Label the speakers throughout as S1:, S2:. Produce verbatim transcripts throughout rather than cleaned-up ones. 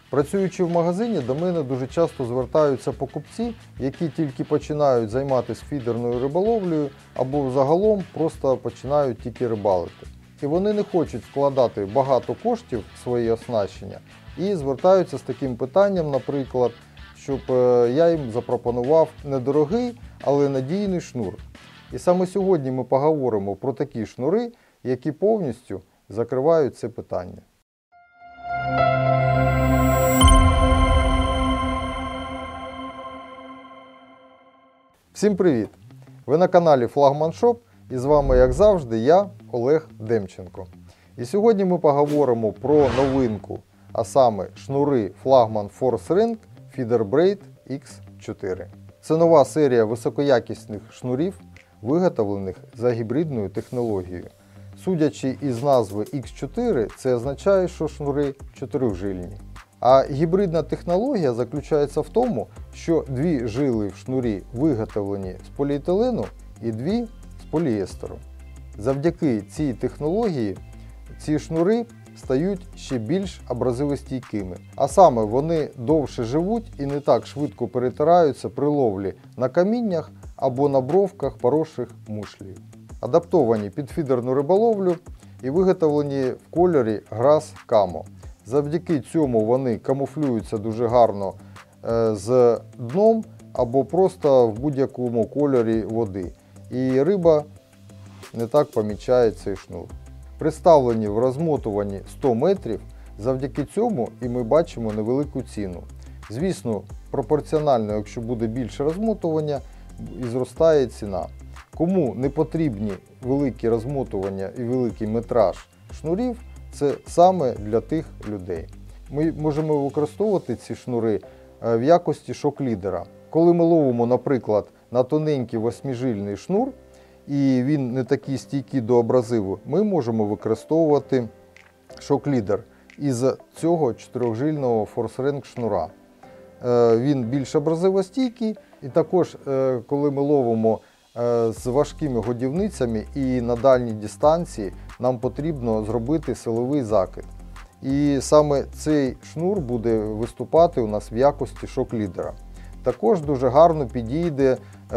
S1: Працюючи в магазині, до мене дуже часто звертаються покупці, які тільки починають займатися фідерною риболовлею або загалом просто починають тільки рибалити. І вони не хочуть вкладати багато коштів в свої оснащення і звертаються з таким питанням, наприклад, щоб я їм запропонував недорогий, але надійний шнур. І саме сьогодні ми поговоримо про такі шнури, які повністю закривають це питання. Всім привіт! Ви на каналі Флагман Шоп і з вами, як завжди, я, Олег Демченко. І сьогодні ми поговоримо про новинку, а саме шнури Flagman Force Ring Feeder Braid ікс чотири. Це нова серія високоякісних шнурів, виготовлених за гібридною технологією. Судячи із назви ікс чотири, це означає, що шнури чотирьохжильні. А гібридна технологія заключається в тому, що дві жили в шнурі виготовлені з поліетилену і дві з поліестеру. Завдяки цій технології ці шнури стають ще більш абразивостійкими. А саме вони довше живуть і не так швидко перетираються при ловлі на каміннях або на бровках поросших мушлею. Адаптовані під фідерну риболовлю і виготовлені в кольорі Grass Camo. Завдяки цьому вони камуфлюються дуже гарно з дном або просто в будь-якому кольорі води. І риба не так помічає цей шнур. Представлені в розмотуванні сто метрів, завдяки цьому і ми бачимо невелику ціну. Звісно, пропорціонально, якщо буде більше розмотування, і зростає ціна. Кому не потрібні великі розмотування і великий метраж шнурів, це саме для тих людей. Ми можемо використовувати ці шнури в якості шок-лідера. Коли ми ловимо, наприклад, на тоненький восьмижильний шнур, і він не такий стійкий до абразиву, ми можемо використовувати шок-лідер із цього чотирьохжильного Force Ring шнура. Він більш абразивостійкий, і також, коли ми ловимо з важкими годівницями і на дальній дистанції, нам потрібно зробити силовий закид. І саме цей шнур буде виступати у нас в якості шок-лідера. Також дуже гарно підійде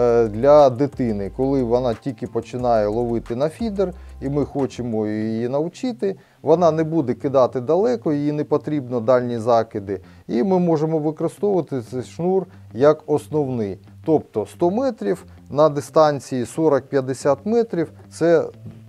S1: для дитини, коли вона тільки починає ловити на фідер і ми хочемо її навчити. Вона не буде кидати далеко, їй не потрібно дальні закиди. І ми можемо використовувати цей шнур як основний. Тобто сто метрів на дистанції сорок-п'ятдесят метрів – це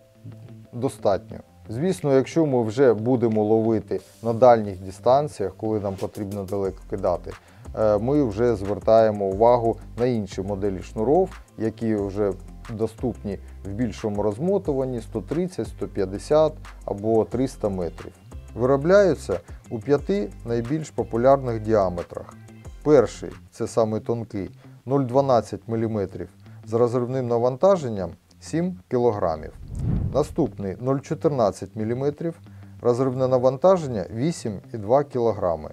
S1: достатньо. Звісно, якщо ми вже будемо ловити на дальніх дистанціях, коли нам потрібно далеко кидати, ми вже звертаємо увагу на інші моделі шнурів, які вже доступні в більшому розмотуванні сто тридцять, сто п'ятдесят або триста метрів. Виробляються у п'яти найбільш популярних діаметрах. Перший – це самий тонкий – нуль цілих дванадцять міліметрів з розривним навантаженням сім кілограмів. Наступний – нуль цілих чотирнадцять міліметрів, розривне навантаження вісім цілих два кілограми.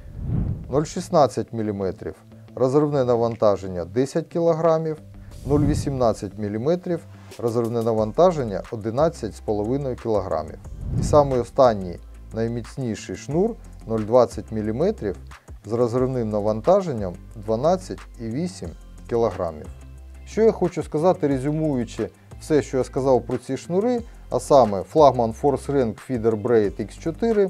S1: нуль цілих шістнадцять міліметрів, розривне навантаження десять кілограмів. нуль цілих вісімнадцять міліметрів, розривне навантаження одинадцять цілих п'ять кілограмів. І самий останній, найміцніший шнур нуль цілих двадцять міліметрів з розривним навантаженням дванадцять цілих вісім кілограмів. Що я хочу сказати, резюмуючи все, що я сказав про ці шнури, а саме Flagman Force Ring Feeder Braid ікс чотири,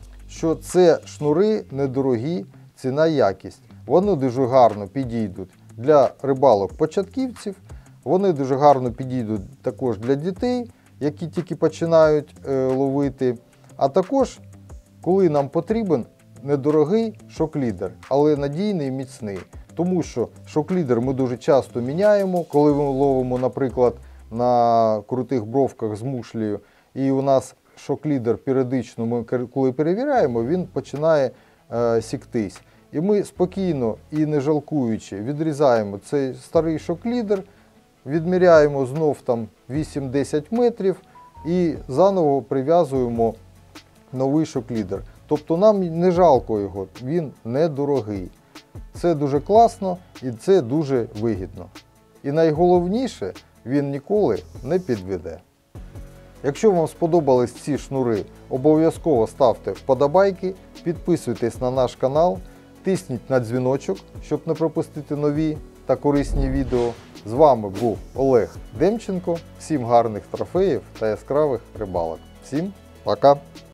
S1: що це шнури недорогі, ціна якість. Вони дуже гарно підійдуть для рибалок-початківців, вони дуже гарно підійдуть також для дітей, які тільки починають е, ловити, а також, коли нам потрібен недорогий шок-лідер, але надійний і міцний. Тому що шок-лідер ми дуже часто міняємо, коли ми ловимо, наприклад, на крутих бровках з мушлею, і у нас шок-лідер періодично, ми коли перевіряємо, він починає е, сіктись. І ми спокійно і не жалкуючи відрізаємо цей старий шок-лідер, відміряємо знов там вісім-десять метрів і заново прив'язуємо новий шок-лідер. Тобто нам не жалко його, він недорогий. Це дуже класно і це дуже вигідно. І найголовніше, він ніколи не підведе. Якщо вам сподобались ці шнури, обов'язково ставте вподобайки, підписуйтесь на наш канал, тисніть на дзвіночок, щоб не пропустити нові та корисні відео. З вами був Олег Демченко. Всім гарних трофеїв та яскравих рибалок. Всім пока!